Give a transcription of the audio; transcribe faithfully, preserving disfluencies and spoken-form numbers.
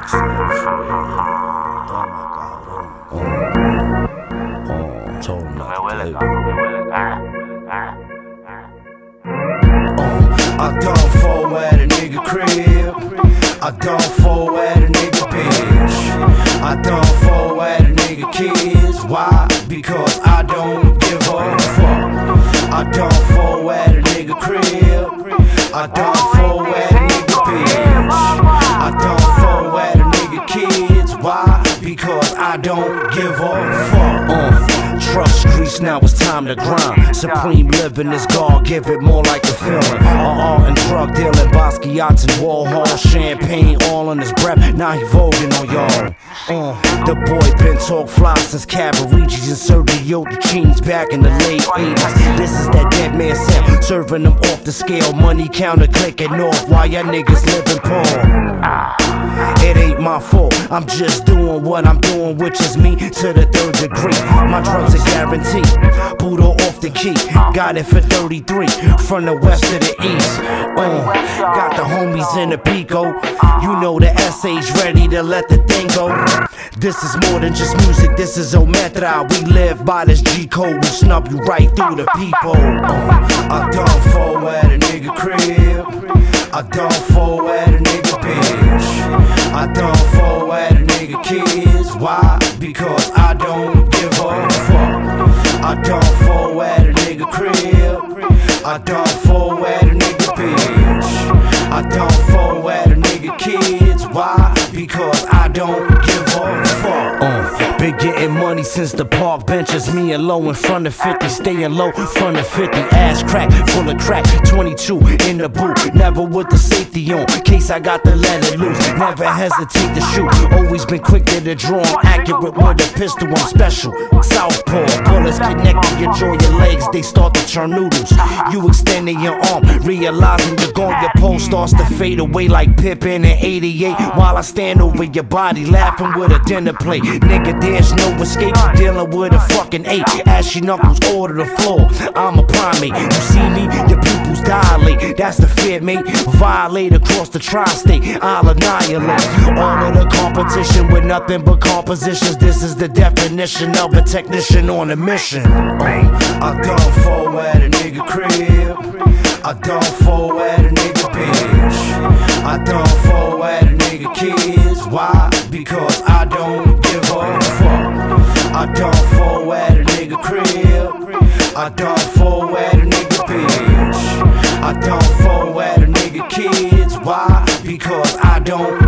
I don't fall at a nigga crib. I don't fall at a nigga bitch. I don't fall at a nigga kids. Why? Because I don't give a fuck. I don't fall at a nigga crib. I don't fall at a nigga bitch. I don't fall at a nigga kids. Why? Because I don't give a fuck. uh. Trust grease, now it's time to grind. Supreme living is God, give it more like a feeling. All art and drug dealing, Basquiat's and Warhol, champagne all in his breath. Now he voguing on y'all. Uh, the boy been talk fly since Cavaricci's and Sergio Tacchini's back in the late eighties. This is that dead man sound, serving them off the scale. Money counter clicking off while y'all niggas living poor. It ain't my fault, I'm just doing what I'm doing, which is me to the third degree. My drugs are guaranteed, Buddha off the key. Got it for thirty-three, from the west to the east. uh, Got the homies in the Pico. You know the S A's ready to let the thing go. This is more than just music, this is Ometra. We live by this G code, we snub you right through the people. uh, I don't fall at a nigga crib. I don't fall at a nigga bitch. I don't fall at a nigga kids. Why? Because I don't give a fuck. I don't fall at a nigga crib. I don't fall at a nigga bitch. I don't fall at a nigga kids. Why? Because I don't give a fuck. uh, Been getting money since the park benches. Me and low in front of fifty, staying low front of fifty. Ass crack, full of crack, twenty-two in the boot. Never with the safety on, case I got to let it loose. Never hesitate to shoot, always been quick to the draw. I'm accurate with a pistol, I'm special. Southpaw, bullets connected your jaw, your legs, they start to turn noodles. You extending your arm, realizing you're gone. Your pole starts to fade away like Pippin in eighty-eight. While I stand over your body, laughing with a dinner plate. Nigga, there's no escape, dealing with a fucking eight. Ashy knuckles order the floor, I'm a primate. You see me, your pupils dilate. That's the fear, mate. Violate across the tri-state, I'll annihilate all of the competition with nothing but compositions. This is the definition of a technician on a mission. uh, I don't fall at a nigga crib. I don't fall at a nigga bitch. I don't fall at a nigga kids. Why? Because I don't give a fuck. I don't fall at a nigga crib. I don't fall at a nigga bitch. I don't fall at a nigga kids. Why? Because I don't